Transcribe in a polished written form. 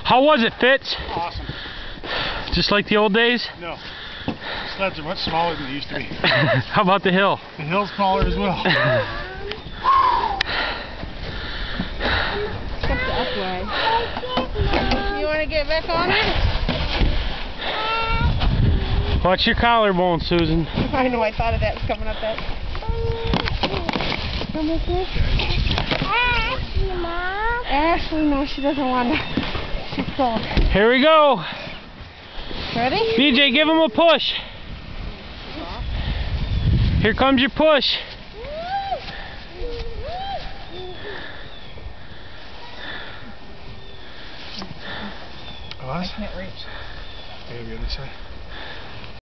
How was it, Fitz? Awesome. Just like the old days? No. Sleds are much smaller than they used to be. How about the hill? The hill's smaller as well. Step the up way. You want to get back on it? Watch your collarbone, Susan. I know, I thought of that coming up that. Come with me? Ashley, Mom. Ashley, no, she doesn't want to. She's cold. Here we go. Ready? BJ, give him a push. Here comes your push. I can't reach. Maybe on this side.